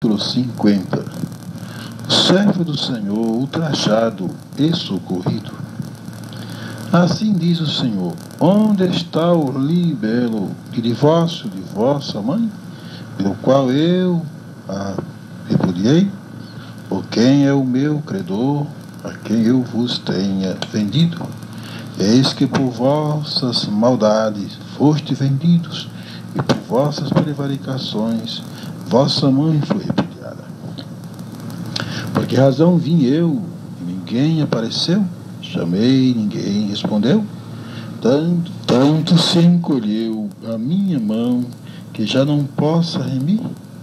50. O servo do Senhor, ultrajado e socorrido. Assim diz o Senhor: onde está o libelo e divórcio de vossa mãe, pelo qual eu a repudiei? Ou quem é o meu credor, a quem eu vos tenha vendido? Eis que por vossas maldades foste vendidos, e por vossas prevaricações vossa mãe foi repudiada. Por que razão vim eu, e ninguém apareceu? Chamei, ninguém respondeu? Tanto se encolheu a minha mão, que já não possa remir?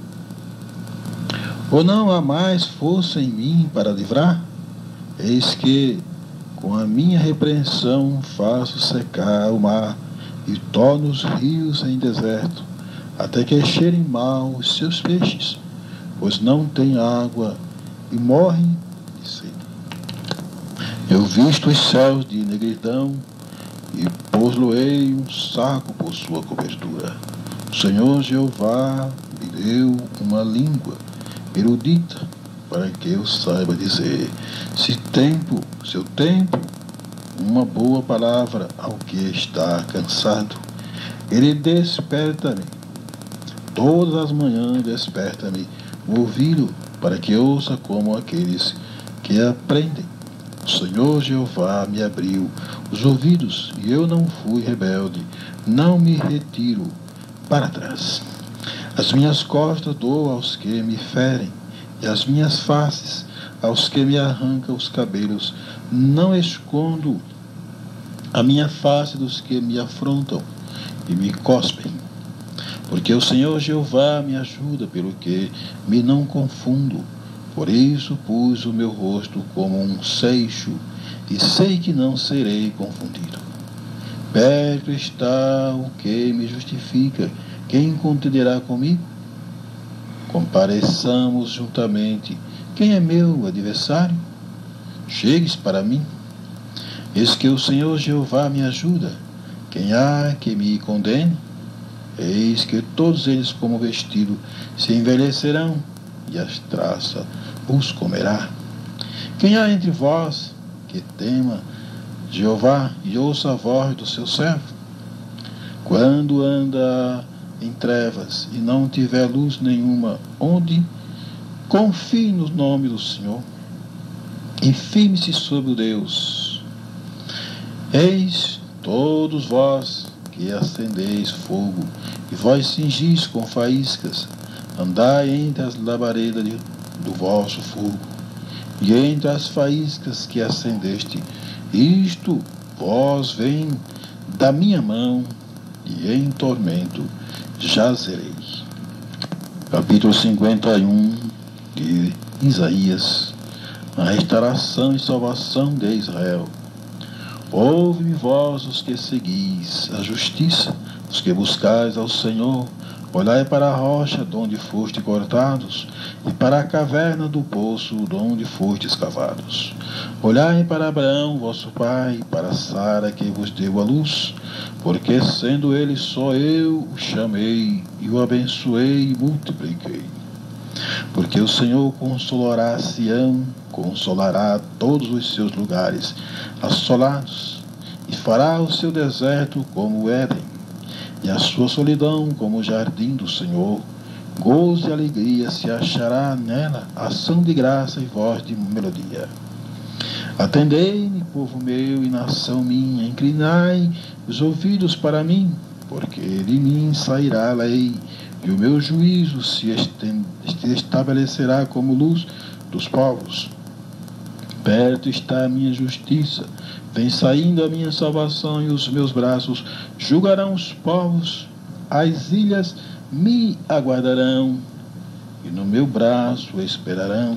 Ou não há mais força em mim para livrar? Eis que, com a minha repreensão, faço secar o mar e torno os rios em deserto, até que cheirem mal os seus peixes, pois não têm água e morrem de sede. Eu visto os céus de negridão e pôs-lo-ei um saco por sua cobertura. O Senhor Jeová me deu uma língua erudita, para que eu saiba dizer, seu tempo, uma boa palavra ao que está cansado. Ele desperta-me, todas as manhãs desperta-me o ouvido, para que ouça como aqueles que aprendem. O Senhor Jeová me abriu os ouvidos, e eu não fui rebelde, não me retiro para trás. As minhas costas dou aos que me ferem, e as minhas faces aos que me arrancam os cabelos. Não escondo a minha face dos que me afrontam e me cospem. Porque o Senhor Jeová me ajuda, pelo que me não confundo. Por isso pus o meu rosto como um seixo, e sei que não serei confundido. Perto está o que me justifica. Quem contenderá comigo? Compareçamos juntamente. Quem é meu adversário? Chegues para mim. Eis que o Senhor Jeová me ajuda. Quem há que me condene? Eis que todos eles, como vestido, se envelhecerão, e as traças os comerá. Quem há entre vós que tema Jeová e ouça a voz do seu servo? Quando anda em trevas e não tiver luz nenhuma, onde confie no nome do Senhor e firme-se sobre o Deus. Eis todos vós que acendeis fogo e vós cingis com faíscas, andai entre as labaredas do vosso fogo e entre as faíscas que acendeste. Isto vós vem da minha mão, e em tormento jazerei. Capítulo 51 de Isaías. A restauração e salvação de Israel. Ouve-me vós os que seguis a justiça, os que buscais ao Senhor. Olhai para a rocha de onde foste cortados, e para a caverna do poço de onde fostes cavados. Olhai para Abraão, vosso pai, e para Sara, que vos deu a luz, porque sendo ele só eu o chamei, e o abençoei e multipliquei. Porque o Senhor consolará Sião, consolará todos os seus lugares assolados, e fará o seu deserto como o Éden, e a sua solidão como o jardim do Senhor. Gozo e alegria se achará nela, ação de graça e voz de melodia. Atendei-me, povo meu e nação minha, inclinai os ouvidos para mim, porque de mim sairá a lei, e o meu juízo se estabelecerá como luz dos povos. Perto está a minha justiça, vem saindo a minha salvação, e os meus braços julgarão os povos. As ilhas me aguardarão, e no meu braço esperarão.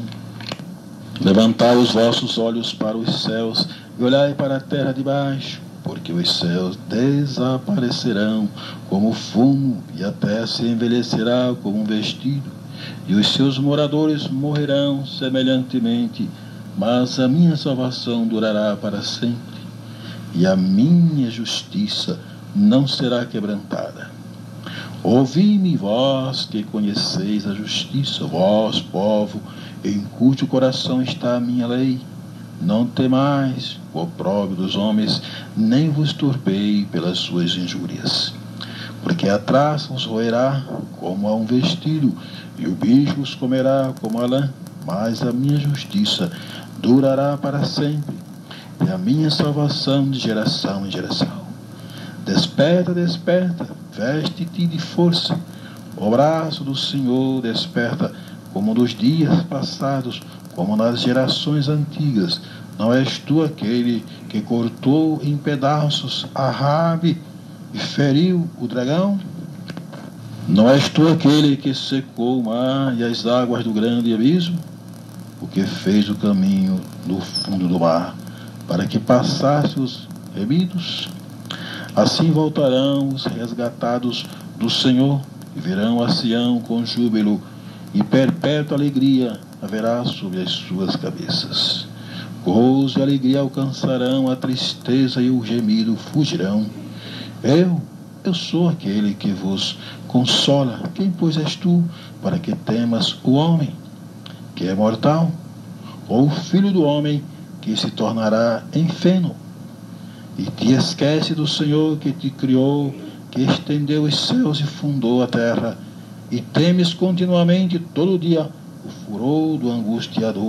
Levantai os vossos olhos para os céus, e olhai para a terra de baixo, porque os céus desaparecerão como fumo, e a terra se envelhecerá como um vestido, e os seus moradores morrerão semelhantemente. Mas a minha salvação durará para sempre, e a minha justiça não será quebrantada. Ouvi-me, vós que conheceis a justiça, vós, povo, em cujo coração está a minha lei. Não temais o opróbrio dos homens, nem vos turbei pelas suas injúrias. Porque a traça os roerá como a um vestido, e o bicho os comerá como a lã. Mas a minha justiça durará para sempre, e a minha salvação de geração em geração. Desperta, desperta, veste-te de força. O braço do Senhor desperta, como nos dias passados, como nas gerações antigas. Não és tu aquele que cortou em pedaços a Rabi e feriu o dragão? Não és tu aquele que secou o mar e as águas do grande abismo? O que fez o caminho no fundo do mar, para que passasse os remidos? Assim voltarão os resgatados do Senhor, e virão a Sião com júbilo, e perpétua alegria haverá sobre as suas cabeças. Gozo e alegria alcançarão, a tristeza e o gemido fugirão. Eu sou aquele que vos consola. Quem, pois, és tu, para que temas o homem, que é mortal, ou o filho do homem, que se tornará em feno? E te esquece do Senhor que te criou, que estendeu os céus e fundou a terra, e temes continuamente todo dia o furor do angustiador,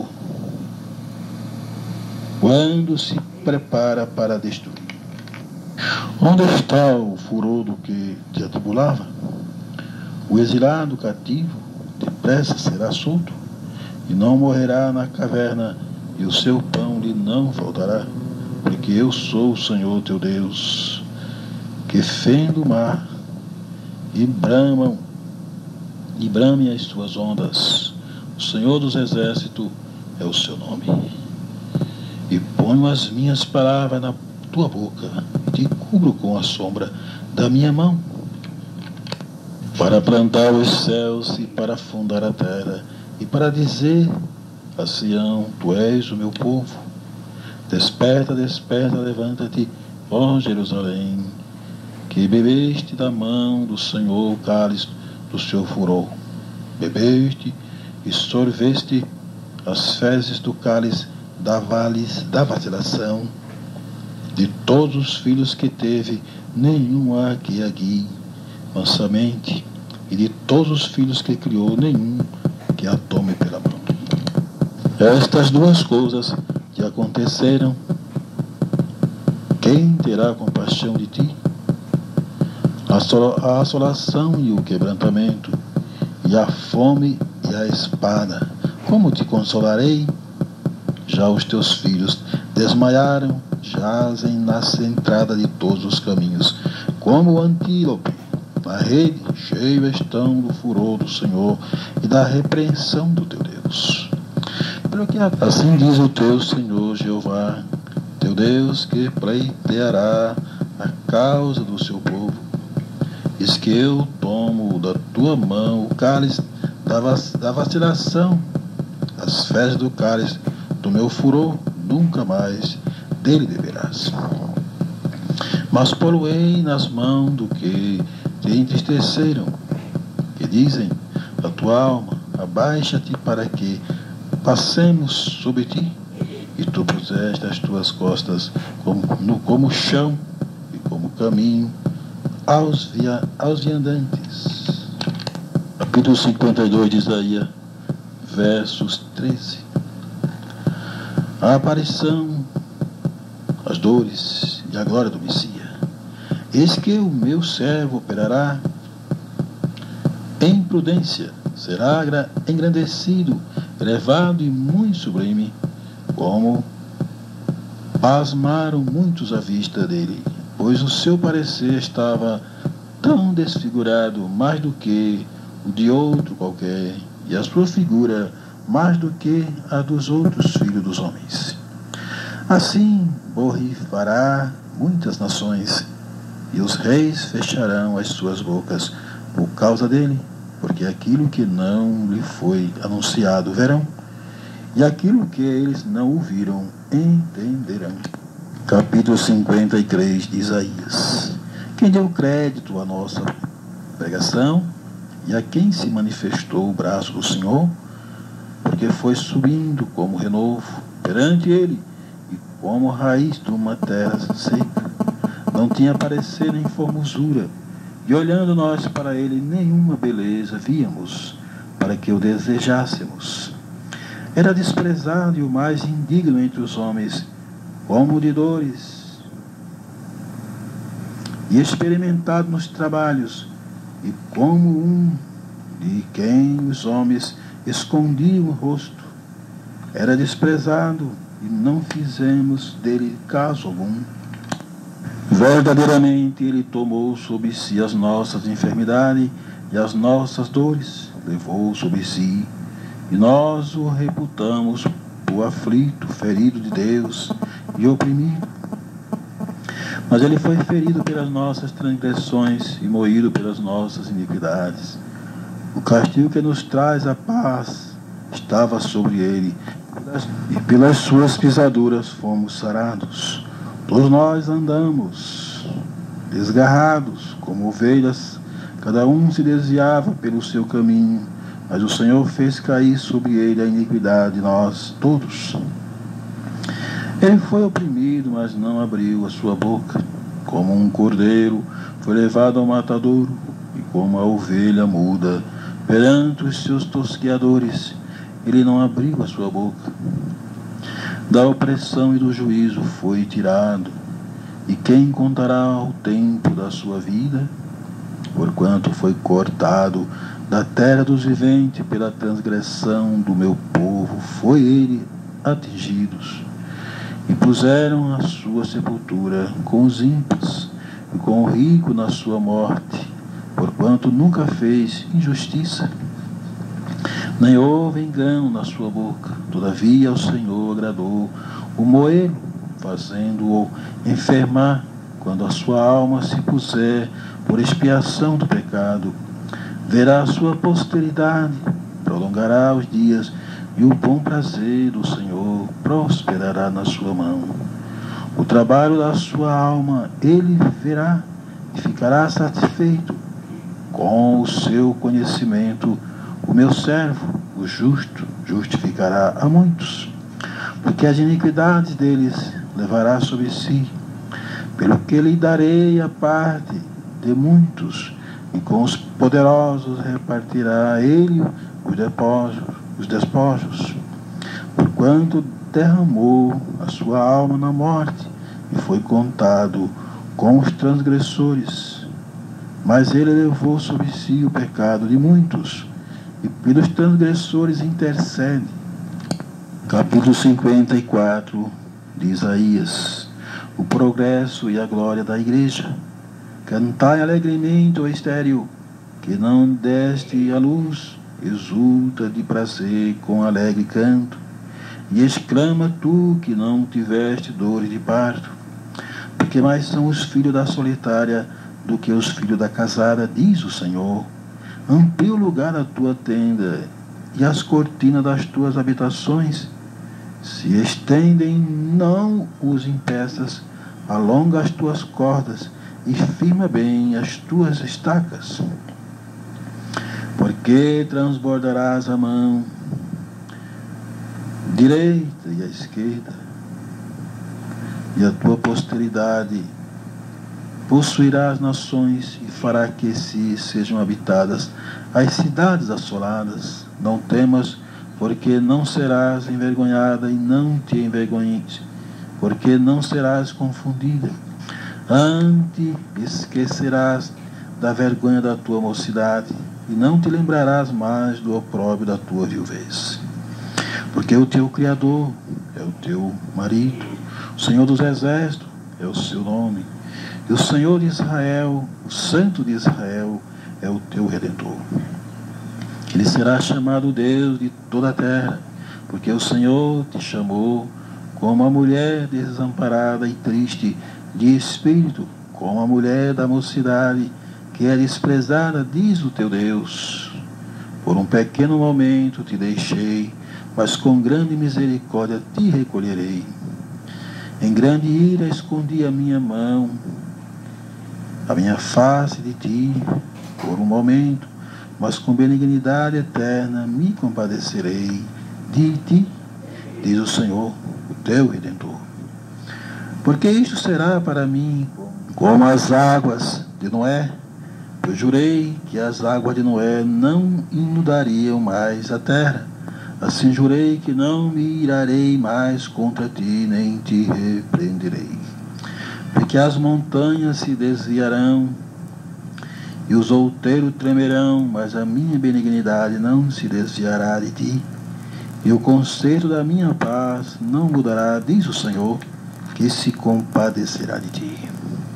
quando se prepara para destruir. Onde está o furor do que te atribulava? O exilado cativo depressa será solto, e não morrerá na caverna, e o seu pão lhe não faltará. Porque eu sou o Senhor teu Deus, que fendo o mar e bramem as suas ondas. O Senhor dos exércitos é o seu nome. E ponho as minhas palavras na tua boca, e te cubro com a sombra da minha mão, para plantar os céus e para fundar a terra, e para dizer a Sião: tu és o meu povo. Desperta, desperta, levanta-te, ó Jerusalém, que bebeste da mão do Senhor o cálice do seu furor. Bebeste e sorveste as fezes do cálice da vacilação. De todos os filhos que teve, nenhum há que a guie mansamente, e de todos os filhos que criou, nenhum que a tome pela mão. Estas duas coisas que aconteceram, quem terá compaixão de ti? A assolação e o quebrantamento, e a fome e a espada. Como te consolarei? Já os teus filhos desmaiaram, jazem na entrada de todos os caminhos, como o antílope na rede, cheio estão do furor do Senhor e da repreensão do teu Deus. Assim diz o teu Senhor Jeová, teu Deus, que pleiteará a causa do seu povo. Diz que eu tomo da tua mão o cálice da vacilação, as fezes do cálice do meu furor, nunca mais dele beberás. Mas poluei nas mãos do que te entristeceram, que dizem a tua alma: abaixa-te para que passemos sobre ti, e tu puseste as tuas costas como chão e como caminho aos viandantes. Capítulo 52 de Isaías, versos 13. A aparição, as dores e a glória do Messias. Eis que o meu servo operará em prudência, será engrandecido, elevado e muito sublime, como pasmaram muitos à vista dele, pois o seu parecer estava tão desfigurado, mais do que o de outro qualquer, e a sua figura mais do que a dos outros filhos dos homens. Assim borrifará muitas nações, e os reis fecharão as suas bocas por causa dele, porque aquilo que não lhe foi anunciado verão, e aquilo que eles não ouviram entenderão. Capítulo 53 de Isaías. Quem deu crédito à nossa pregação, e a quem se manifestou o braço do Senhor, porque foi subindo como renovo perante ele, e como raiz de uma terra seca. Não tinha parecer nem formosura, e olhando nós para ele, nenhuma beleza víamos, para que o desejássemos. Era desprezado e o mais indigno entre os homens, como de dores, e experimentado nos trabalhos, e como um de quem os homens escondiam o rosto. Era desprezado e não fizemos dele caso algum. Verdadeiramente ele tomou sobre si as nossas enfermidades e as nossas dores, levou sobre si, e nós o reputamos o aflito, ferido de Deus e oprimido. Mas ele foi ferido pelas nossas transgressões e moído pelas nossas iniquidades. O castigo que nos traz a paz estava sobre ele, e pelas suas pisaduras fomos sarados. Todos nós andamos desgarrados como ovelhas, cada um se desviava pelo seu caminho, mas o Senhor fez cair sobre ele a iniquidade de nós todos. Ele foi oprimido, mas não abriu a sua boca. Como um cordeiro foi levado ao matadouro, e como a ovelha muda perante os seus tosqueadores, ele não abriu a sua boca. Da opressão e do juízo foi tirado, e quem contará o tempo da sua vida? Porquanto foi cortado da terra dos viventes pela transgressão do meu povo, foi ele atingido. E puseram a sua sepultura com os ímpios, e com o rico na sua morte, porquanto nunca fez injustiça, nem houve engano na sua boca. Todavia o Senhor agradou o moê-lo, fazendo-o enfermar, quando a sua alma se puser por expiação do pecado. Verá a sua posteridade, prolongará os dias, e o bom prazer do Senhor prosperará na sua mão. O trabalho da sua alma ele verá, e ficará satisfeito. Com o seu conhecimento, o meu servo, o justo, justificará a muitos, porque as iniquidades deles levará sobre si, pelo que lhe darei a parte de muitos, e com os poderosos repartirá ele os despojos, porquanto derramou a sua alma na morte, e foi contado com os transgressores. Mas ele levou sobre si o pecado de muitos, e pelos transgressores intercede. Capítulo 54 de Isaías. O progresso e a glória da igreja. Cantai alegremente, ó estéril, que não deste a luz, exulta de prazer com alegre canto, e exclama tu que não tiveste dores de parto, porque mais são os filhos da solitária do que os filhos da casada, diz o Senhor. Amplia o lugar da tua tenda, e as cortinas das tuas habitações se estendem, não os impeças, alonga as tuas cordas, e firma bem as tuas estacas. Porque transbordarás a mão direita e a esquerda, e a tua posteridade possuirá as nações, e fará que se sejam habitadas as cidades assoladas. Não temas, porque não serás envergonhada, e não te envergonhes, porque não serás confundida. Antes esquecerás da vergonha da tua mocidade, e não te lembrarás mais do opróbrio da tua viuvez. Porque o teu Criador é o teu marido, o Senhor dos Exércitos é o seu nome, e o Senhor de Israel, o Santo de Israel, é o teu Redentor. Ele será chamado Deus de toda a terra, porque o Senhor te chamou como a mulher desamparada e triste de espírito, como a mulher da mocidade que é desprezada, diz o teu Deus. Por um pequeno momento te deixei, mas com grande misericórdia te recolherei. Em grande ira escondi a minha mão, a minha face de ti, por um momento, mas com benignidade eterna me compadecerei de ti, diz o Senhor, o teu Redentor. Porque isto será para mim como as águas de Noé. Eu jurei que as águas de Noé não inundariam mais a terra. Assim jurei que não me irarei mais contra ti, nem te repreenderei. Porque as montanhas se desviarão e os outeiros tremerão, mas a minha benignidade não se desviará de ti. E o conserto da minha paz não mudará, diz o Senhor, que se compadecerá de ti.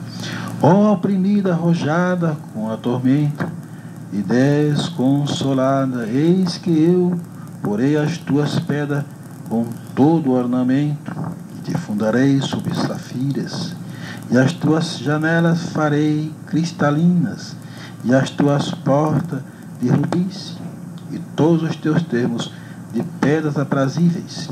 Ó oprimida, arrojada com a tormenta e desconsolada, eis que eu porei as tuas pedras com todo ornamento, e te fundarei sobre safiras, e as tuas janelas farei cristalinas, e as tuas portas de rubis, e todos os teus termos de pedras aprazíveis.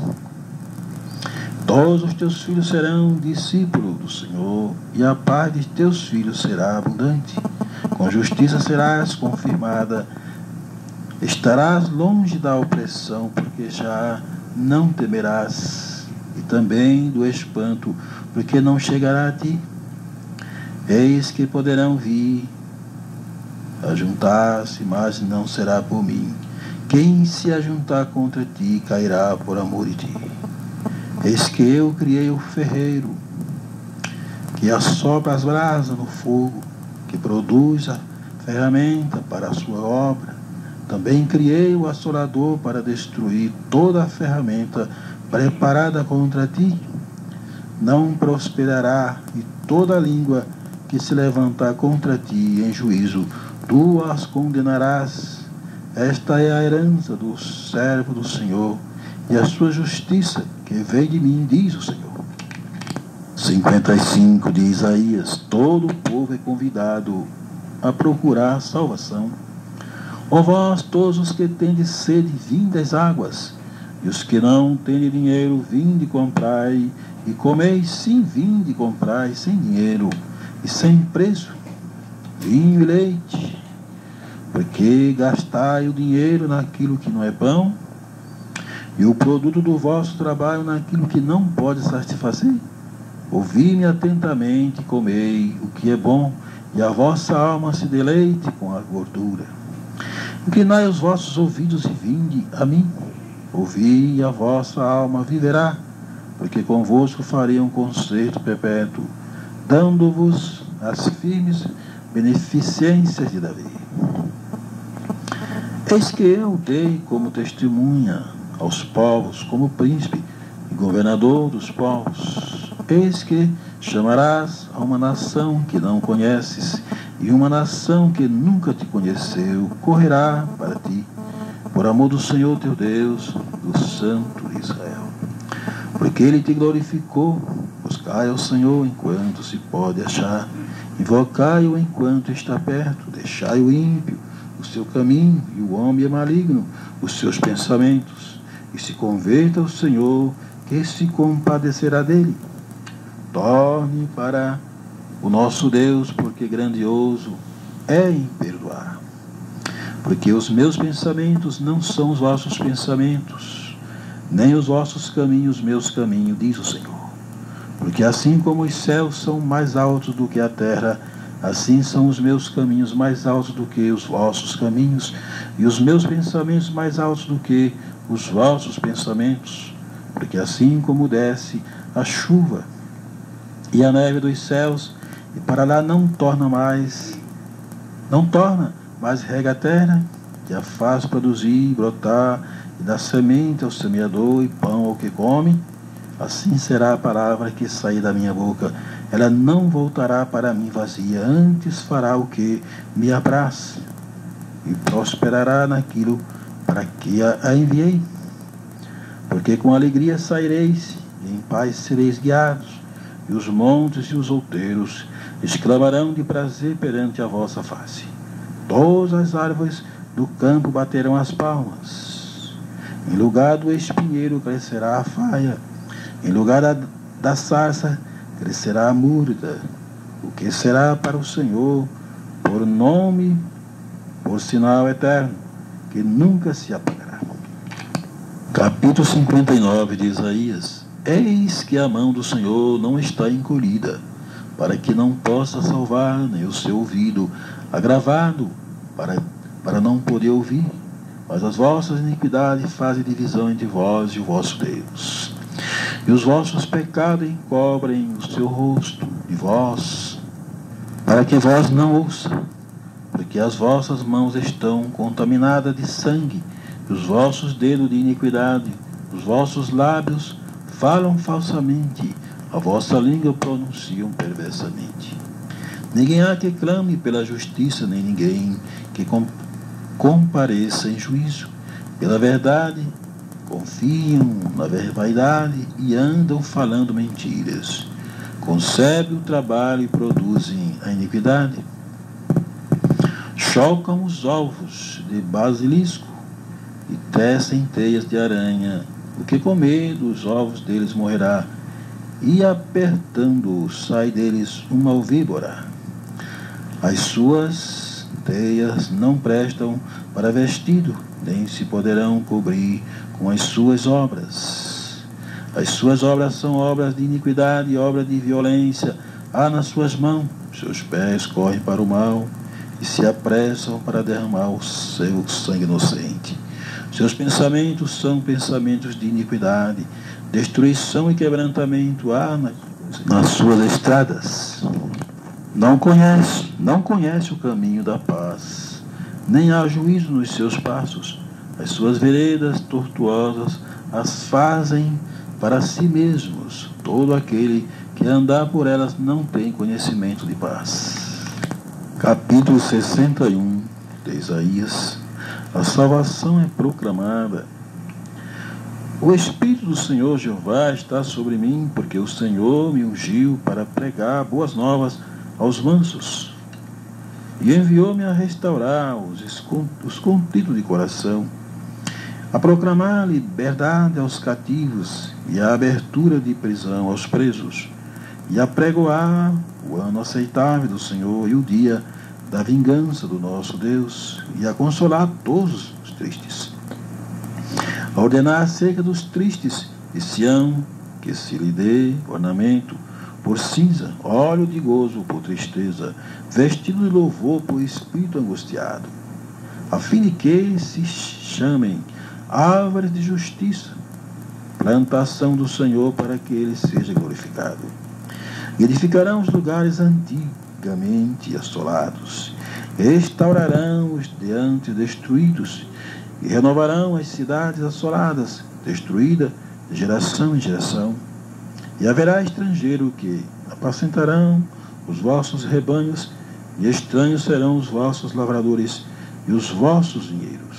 Todos os teus filhos serão discípulos do Senhor, e a paz de teus filhos será abundante. Com justiça serás confirmada. Estarás longe da opressão, porque já não temerás, e também do espanto, porque não chegará a ti. Eis que poderão vir a juntar-se, mas não será por mim. Quem se ajuntar contra ti cairá por amor de ti. Eis que eu criei o ferreiro, que assopra as brasas no fogo, que produz a ferramenta para a sua obra. Também criei o assolador para destruir toda a ferramenta preparada contra ti. Não prosperará, e toda língua que se levantar contra ti em juízo, tu as condenarás. Esta é a herança do servo do Senhor, e a sua justiça que veio de mim, diz o Senhor. 55 de Isaías. Todo o povo é convidado a procurar salvação. Ó vós, todos os que tendes sede, vinde às águas, e os que não têm dinheiro, vinde comprai, e comeis, sim, vinde comprai, sem dinheiro e sem preço, vinho e leite. Porque gastai o dinheiro naquilo que não é pão, e o produto do vosso trabalho naquilo que não pode satisfazer? Ouvi-me atentamente, comei o que é bom, e a vossa alma se deleite com a gordura. Inclinai os vossos ouvidos e vinde a mim. Ouvi, e a vossa alma viverá, porque convosco farei um concerto perpétuo, dando-vos as firmes beneficências de Davi. Eis que eu dei como testemunha aos povos, como príncipe e governador dos povos. Eis que chamarás a uma nação que não conheces, e uma nação que nunca te conheceu correrá para ti, por amor do Senhor teu Deus, do Santo de Israel. Porque ele te glorificou. Buscai ao Senhor enquanto se pode achar, invocai-o enquanto está perto. Deixai o ímpio o seu caminho, e o homem é maligno os seus pensamentos, e se converta ao Senhor, que se compadecerá dele. Torne para o nosso Deus, porque grandioso é em perdoar. Porque os meus pensamentos não são os vossos pensamentos, nem os vossos caminhos meus caminhos, diz o Senhor. Porque assim como os céus são mais altos do que a terra, assim são os meus caminhos mais altos do que os vossos caminhos, e os meus pensamentos mais altos do que os vossos pensamentos. Porque assim como desce a chuva e a neve dos céus, e para lá não torna, mas rega a terra, que a faz produzir, brotar, e dá semente ao semeador e pão ao que come, assim será a palavra que sair da minha boca. Ela não voltará para mim vazia, antes fará o que me apraz, e prosperará naquilo para que a enviei. Porque com alegria saireis, e em paz sereis guiados, e os montes e os outeiros exclamarão de prazer perante a vossa face. Todas as árvores do campo baterão as palmas. Em lugar do espinheiro crescerá a faia, em lugar da sarça crescerá a murta. O que será para o Senhor por nome por sinal eterno, que nunca se apagará. Capítulo 59 de Isaías. Eis que a mão do Senhor não está encolhida, para que não possa salvar, nem o seu ouvido agravado, para não poder ouvir. Mas as vossas iniquidades fazem divisão entre vós e o vosso Deus. E os vossos pecados encobrem o seu rosto de vós, para que vós não ouça, porque as vossas mãos estão contaminadas de sangue, e os vossos dedos de iniquidade, os vossos lábios falam falsamente, a vossa língua pronunciam perversamente. Ninguém há que clame pela justiça, nem ninguém que compareça em juízo. Pela verdade, confiam na vaidade e andam falando mentiras. Concebem o trabalho e produzem a iniquidade. Chocam os ovos de basilisco e tecem teias de aranha. O que comer dos ovos deles morrerá, e apertando-os sai deles uma víbora. As suas teias não prestam para vestido, nem se poderão cobrir com as suas obras. As suas obras são obras de iniquidade, obras de violência. Há nas suas mãos, seus pés correm para o mal e se apressam para derramar o seu sangue inocente. Seus pensamentos são pensamentos de iniquidade, destruição e quebrantamento há nas suas estradas. Não conhece o caminho da paz, nem há juízo nos seus passos. As suas veredas tortuosas as fazem para si mesmos. Todo aquele que andar por elas não tem conhecimento de paz. Capítulo 61 de Isaías. A salvação é proclamada. O Espírito do Senhor Jeová está sobre mim, porque o Senhor me ungiu para pregar boas novas aos mansos, e enviou-me a restaurar os contritos de coração, a proclamar liberdade aos cativos e a abertura de prisão aos presos, e a pregoar o ano aceitável do Senhor e o dia da vingança do nosso Deus, e a consolar todos os tristes, a ordenar acerca dos tristes de Sião, que se lhe dê ornamento por cinza, óleo de gozo por tristeza, vestido de louvor por espírito angustiado, a fim de que se chamem árvores de justiça, plantação do Senhor, para que ele seja glorificado. E edificarão os lugares antigamente assolados, restaurarão os de antes destruídos, e renovarão as cidades assoladas, destruídas de geração em geração. E haverá estrangeiro que apacentarão os vossos rebanhos, e estranhos serão os vossos lavradores e os vossos vinheiros.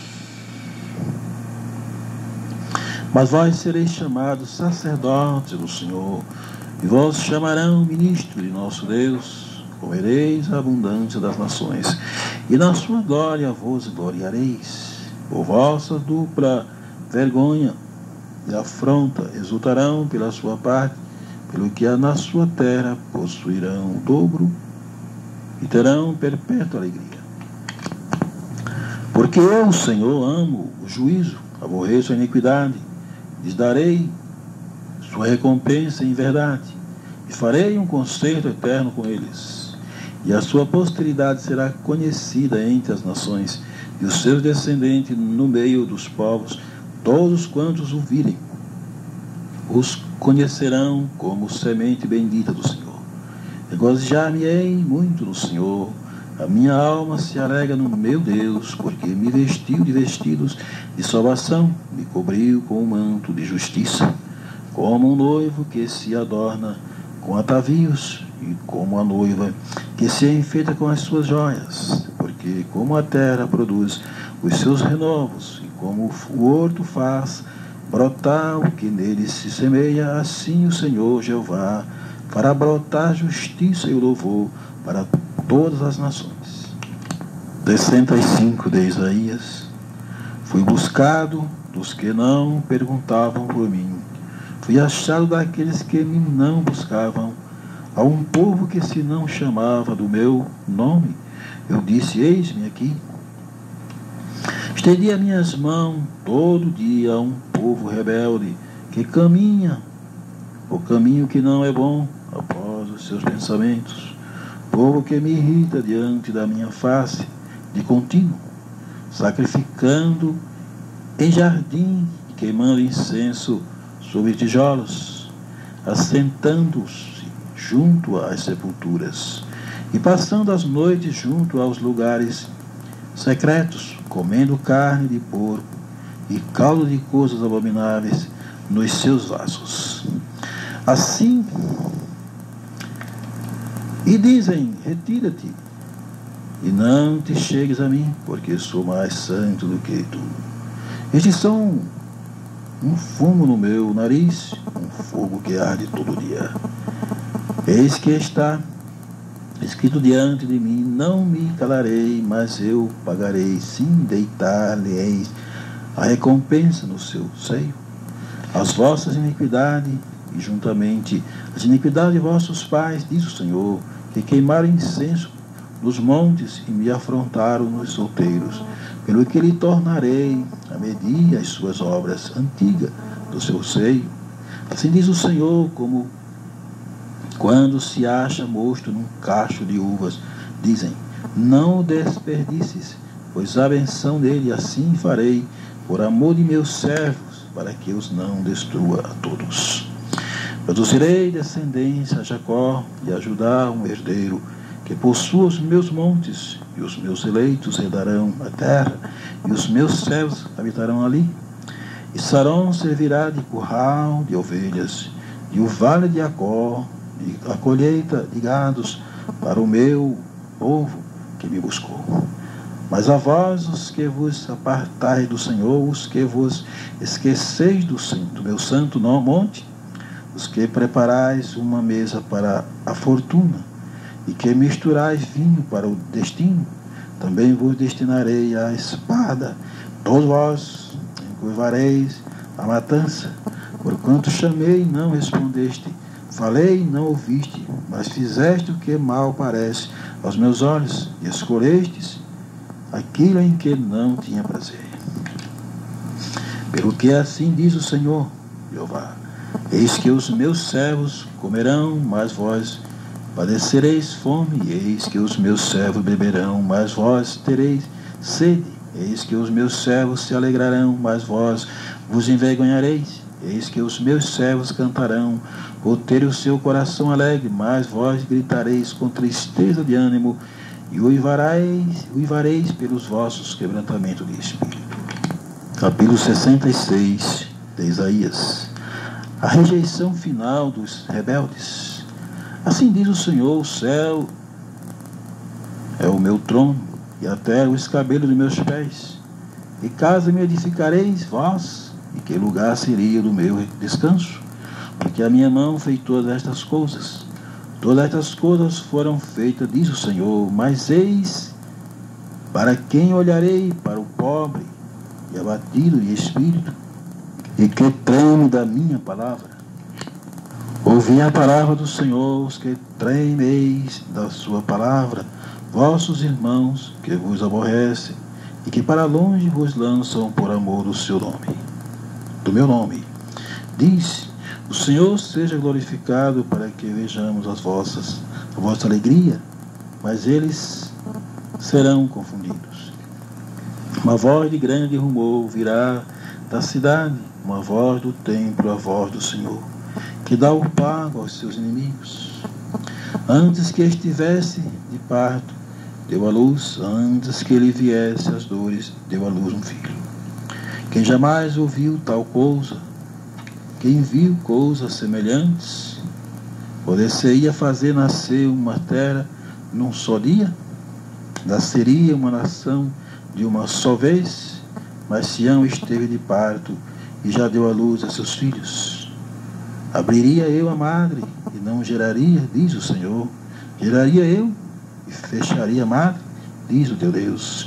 Mas vós sereis chamados sacerdotes do Senhor, e vós chamarão ministro de nosso Deus. Comereis a abundância das nações, e na sua glória vos gloriareis. Por vossa dupla vergonha e afronta exultarão pela sua parte, pelo que na sua terra possuirão o dobro e terão perpétua alegria. Porque eu, o Senhor, amo o juízo, aborreço a iniquidade, lhes darei sua recompensa em verdade, e farei um concerto eterno com eles. E a sua posteridade será conhecida entre as nações, e os seus descendentes no meio dos povos. Todos quantos o virem os conhecerão como semente bendita do Senhor. Regozijar-me-ei muito no Senhor. A minha alma se alegra no meu Deus, porque me vestiu de vestidos de salvação, me cobriu com um manto de justiça, como um noivo que se adorna com atavios, e como a noiva que se enfeita com as suas joias. Porque como a terra produz os seus renovos, e como o horto faz brotar o que nele se semeia, assim o Senhor Jeová fará brotar justiça e o louvor para todas as nações. 65 de Isaías. Fui buscado dos que não perguntavam por mim, fui achado daqueles que me não buscavam. A um povo que se não chamava do meu nome, eu disse: eis-me aqui. Estendi as minhas mãos todo dia a um povo rebelde que caminha o caminho que não é bom após os seus pensamentos, povo que me irrita diante da minha face de contínuo, sacrificando em jardim, queimando incenso sobre tijolos, assentando-se junto às sepulturas e passando as noites junto aos lugares secretos, comendo carne de porco e caldo de coisas abomináveis nos seus vasos. Assim, e dizem: retira-te e não te chegues a mim, porque sou mais santo do que tu. Estes são um fumo no meu nariz, um fogo que arde todo dia. Eis que está escrito diante de mim: não me calarei, mas eu pagarei, sim, deitar-lhe-eis a recompensa no seu seio. As vossas iniquidades, e juntamente as iniquidades de vossos pais, diz o Senhor, que queimaram incenso nos montes e me afrontaram nos solteiros, pelo que lhe tornarei a medir as suas obras antigas do seu seio. Assim diz o Senhor, como quando se acha mosto num cacho de uvas, dizem: não o desperdices, pois a benção dele assim farei, por amor de meus servos, para que os não destrua a todos. Produzirei descendência a Jacó e a Judá um herdeiro, que possua os meus montes, e os meus eleitos herdarão a terra, e os meus servos habitarão ali. E Sarón servirá de curral de ovelhas, e o vale de Jacó, e a colheita de gados, para o meu povo que me buscou. Mas a vós, os que vos apartais do Senhor, os que vos esqueceis do meu santo monte, os que preparais uma mesa para a fortuna, e que misturais vinho para o destino, também vos destinarei a espada. Todos vós encurvareis a matança, porquanto chamei e não respondeste, falei e não ouviste, mas fizeste o que mal parece aos meus olhos, e escolhestes aquilo em que não tinha prazer. Pelo que assim diz o Senhor, Jeová: eis que os meus servos comerão, mas vós padecereis fome, e eis que os meus servos beberão, mas vós tereis sede, eis que os meus servos se alegrarão, mas vós vos envergonhareis, eis que os meus servos cantarão, por ter o seu coração alegre, mas vós gritareis com tristeza de ânimo, e uivareis pelos vossos quebrantamentos de espírito. Capítulo 66 de Isaías. A rejeição final dos rebeldes. Assim diz o Senhor: o céu é o meu trono, e a terra o escabelo dos meus pés. E casa me edificareis vós, e que lugar seria do meu descanso? Porque a minha mão fez todas estas coisas. Todas estas coisas foram feitas, diz o Senhor, mas eis para quem olharei: para o pobre e abatido de espírito, e que treme da minha palavra. Ouvi a palavra do Senhor, os que tremeis da sua palavra, vossos irmãos que vos aborrecem, e que para longe vos lançam por amor do seu nome, do meu nome. Diz: o Senhor seja glorificado, para que vejamos a vossa alegria, mas eles serão confundidos. Uma voz de grande rumor virá da cidade, uma voz do templo, a voz do Senhor, que dá o pago aos seus inimigos. Antes que estivesse de parto, deu à luz; antes que ele viesse as dores, deu à luz um filho. Quem jamais ouviu tal coisa? Quem viu coisas semelhantes? Poder-se-ia fazer nascer uma terra num só dia? Nasceria uma nação de uma só vez? Mas Sião esteve de parto e já deu à luz a seus filhos. Abriria eu a madre e não geraria, diz o Senhor. Geraria eu e fecharia a madre, diz o teu Deus.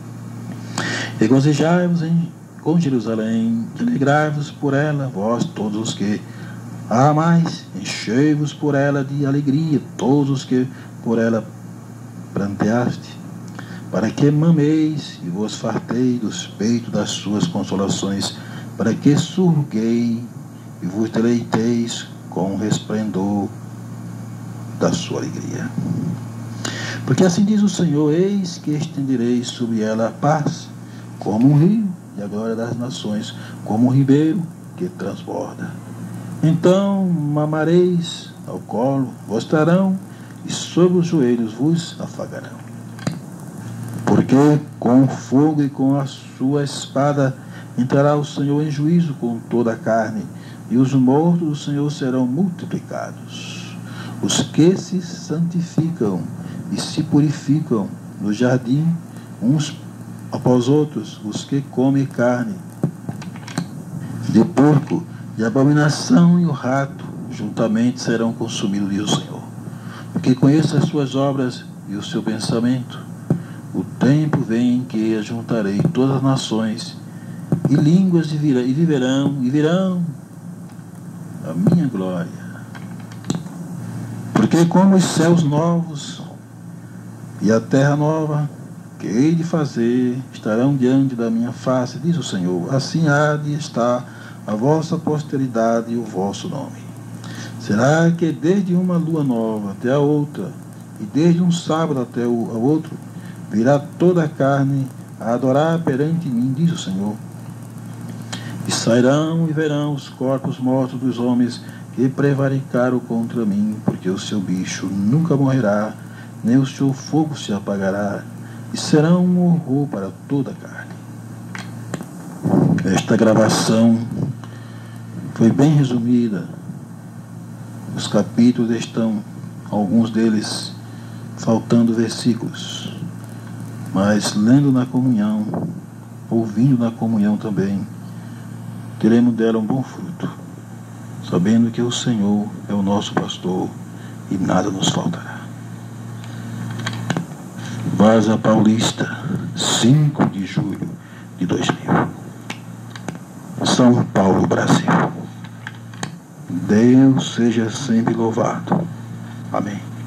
Regozijai-vos com Jerusalém, alegrai-vos por ela, vós todos os que a amais, enchei-vos por ela de alegria, todos os que por ela pranteaste. para que mameis e vos fartei dos peitos das suas consolações, para que surguei e vos deleiteis com o resplendor da sua alegria. Porque assim diz o Senhor: eis que estenderei sobre ela a paz, como um rio, e a glória das nações, como um ribeiro que transborda. Então mamareis ao colo, vos trarão, e sobre os joelhos vos afagarão. Porque com o fogo e com a sua espada entrará o Senhor em juízo com toda a carne, e os mortos do Senhor serão multiplicados. Os que se santificam e se purificam no jardim, uns após outros, os que comem carne de porco, de abominação e o rato, juntamente serão consumidos, diz o Senhor. Porque conheço as suas obras e o seu pensamento. O tempo vem em que ajuntarei todas as nações e línguas, e virão a minha glória. Porque como os céus novos e a terra nova, que hei de fazer, estarão diante da minha face, diz o Senhor, assim há de estar a vossa posteridade e o vosso nome. Será que desde uma lua nova até a outra, e desde um sábado até o outro, virá toda a carne a adorar perante mim, diz o Senhor. E sairão e verão os corpos mortos dos homens que prevaricaram contra mim, porque o seu bicho nunca morrerá, nem o seu fogo se apagará, e serão um horror para toda a carne. Esta gravação foi bem resumida. Os capítulos estão, alguns deles, faltando versículos. Mas lendo na comunhão, ouvindo na comunhão também, teremos dela um bom fruto, sabendo que o Senhor é o nosso pastor e nada nos faltará. Vaza Paulista, 5 de julho de 2000. São Paulo, Brasil. Deus seja sempre louvado. Amém.